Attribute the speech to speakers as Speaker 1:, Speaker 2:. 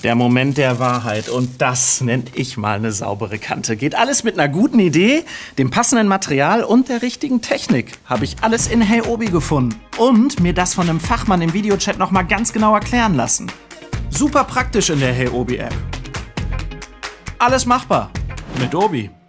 Speaker 1: Der Moment der Wahrheit. Und das nenne ich mal eine saubere Kante. Geht alles mit einer guten Idee, dem passenden Material und der richtigen Technik. Habe ich alles in heyOBI gefunden. Und mir das von einem Fachmann im Videochat noch mal ganz genau erklären lassen. Super praktisch in der heyOBI-App. Alles machbar mit Obi.